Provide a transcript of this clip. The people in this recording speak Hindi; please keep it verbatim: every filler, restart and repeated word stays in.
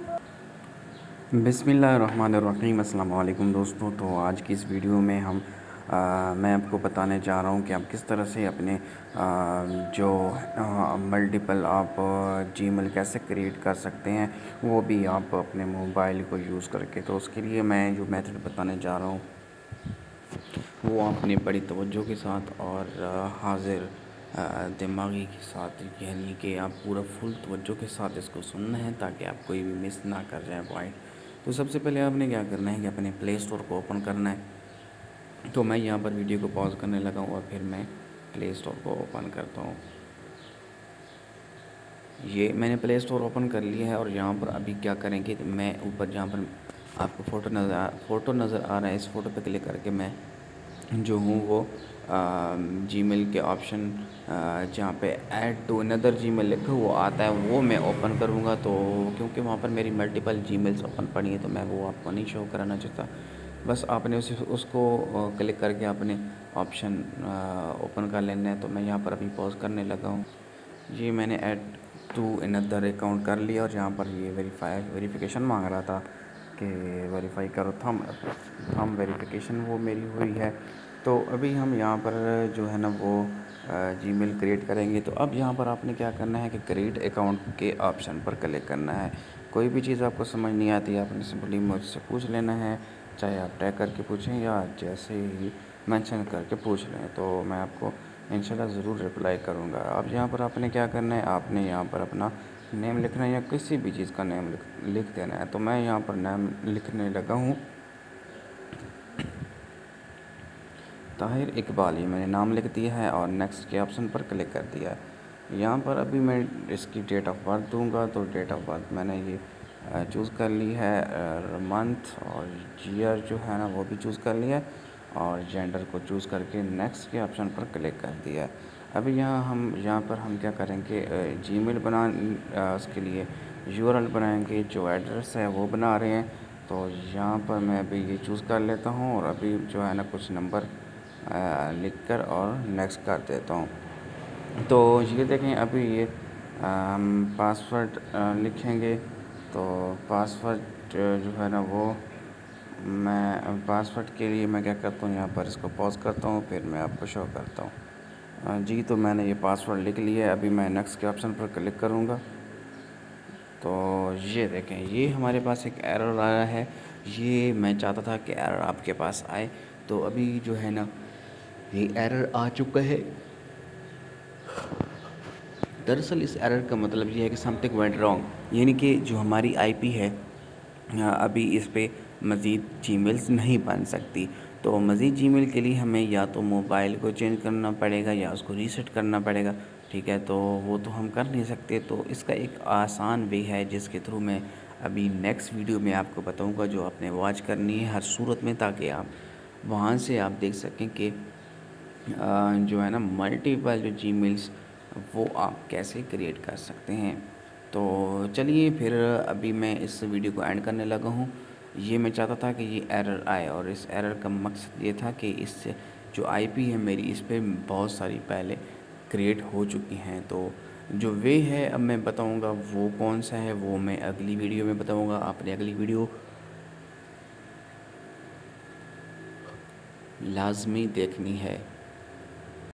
बिस्मिल्लाहिर्रहमानिर्रहीम। अस्सलाम वालेकुम दोस्तों। तो आज की इस वीडियो में हम आ, मैं आपको बताने जा रहा हूँ कि आप किस तरह से अपने आ, जो मल्टीपल आप जीमेल कैसे क्रिएट कर सकते हैं, वो भी आप अपने मोबाइल को यूज़ करके। तो उसके लिए मैं जो मेथड बताने जा रहा हूँ वो आपने बड़ी तवज्जो के साथ और हाजिर दिमागी के साथ, यानी कि आप पूरा फुल तवज्जो के साथ इसको सुनना है ताकि आप कोई भी मिस ना कर जाए पॉइंट। तो सबसे पहले आपने क्या करना है कि अपने प्ले स्टोर को ओपन करना है। तो मैं यहाँ पर वीडियो को पॉज करने लगा हूँ और फिर मैं प्ले स्टोर को ओपन करता हूँ। ये मैंने प्ले स्टोर ओपन कर लिया है और यहाँ पर अभी क्या करेंगे, तो मैं ऊपर जहाँ पर आपको फ़ोटो नज़र आ फ़ोटो नज़र आ रहा है, इस फ़ोटो पे क्लिक करके मैं जो हूँ वो जीमेल के ऑप्शन जहाँ पे ऐड टू अनदर जीमेल लिखा हुआ आता है वो मैं ओपन करूँगा। तो क्योंकि वहाँ पर मेरी मल्टीपल जीमेल्स ओपन पड़ी हैं तो मैं वो आपको नहीं शो कराना चाहता। बस आपने उसे उसको क्लिक करके आपने ऑप्शन ओपन कर लेना है। तो मैं यहाँ पर अभी पॉज करने लगा हूँ। ये मैंने ऐड टू अनदर अकाउंट कर लिया और यहाँ पर ये वेरीफाई वेरिफिकेशन मांग रहा था कि वेरीफाई करो थम थम वेरिफिकेशन, वो मेरी हुई है। तो अभी हम यहाँ पर जो है ना वो जीमेल क्रिएट करेंगे। तो अब यहाँ पर आपने क्या करना है कि क्रिएट अकाउंट के ऑप्शन पर क्लिक करना है। कोई भी चीज़ आपको समझ नहीं आती आपने सिंपली मुझसे पूछ लेना है, चाहे आप टैग करके पूछें या जैसे ही मेंशन करके पूछ लें, तो मैं आपको इंशाल्लाह ज़रूर रिप्लाई करूँगा। अब यहाँ पर आपने क्या करना है, आपने यहाँ पर अपना नेम लिखना है या किसी भी चीज़ का नेम लिख लिख देना है। तो मैं यहाँ पर नेम लिखने लगा हूँ ताहिर इकबाल, ये मैंने नाम लिख दिया है और नेक्स्ट के ऑप्शन पर क्लिक कर दिया है। यहाँ पर अभी मैं इसकी डेट ऑफ बर्थ दूंगा। तो डेट ऑफ बर्थ मैंने ये चूज़ कर ली है, मंथ और ईयर जो है ना वो भी चूज़ कर लिया है और जेंडर को चूज़ करके नेक्स्ट के ऑप्शन पर क्लिक कर दिया है। अभी यहाँ हम यहाँ पर हम क्या करेंगे, जीमेल बना उसके लिए यूआरएल बनाएंगे, जो एड्रेस है वो बना रहे हैं। तो यहाँ पर मैं अभी ये चूज़ कर लेता हूँ और अभी जो है ना कुछ नंबर लिख कर और नेक्स्ट कर देता हूँ। तो ये देखें अभी ये हम पासवर्ड लिखेंगे। तो पासवर्ड जो है ना वो मैं पासवर्ड के लिए मैं क्या करता हूँ, यहाँ पर इसको पॉज करता हूँ फिर मैं आपको शो करता हूँ। जी तो मैंने ये पासवर्ड लिख लिया है। अभी मैं नेक्स्ट के ऑप्शन पर क्लिक करूँगा। तो ये देखें ये हमारे पास एक एरर आया है। ये मैं चाहता था कि एरर आपके पास आए। तो अभी जो है ना ये एरर आ चुका है। दरअसल इस एरर का मतलब ये है कि समथिंग वेंट रॉन्ग, यानी कि जो हमारी आईपी है अभी इस पे मज़ीद जीमेल्स नहीं बन सकती। तो मज़ीद जीमेल के लिए हमें या तो मोबाइल को चेंज करना पड़ेगा या उसको रीसेट करना पड़ेगा। ठीक है, तो वो तो हम कर नहीं सकते। तो इसका एक आसान वे है जिसके थ्रू मैं अभी नेक्स्ट वीडियो में आपको बताऊंगा, जो आपने वॉच करनी है हर सूरत में, ताकि आप वहाँ से आप देख सकें कि जो है ना मल्टीपल जो जीमेल्स वो आप कैसे क्रिएट कर सकते हैं। तो चलिए फिर अभी मैं इस वीडियो को एंड करने लगा हूँ। ये मैं चाहता था कि ये एरर आए और इस एरर का मकसद ये था कि इस जो आईपी है मेरी इस पर बहुत सारी पहले क्रिएट हो चुकी हैं। तो जो वे है अब मैं बताऊंगा वो कौन सा है, वो मैं अगली वीडियो में बताऊंगा। आपने अगली वीडियो लाजमी देखनी है।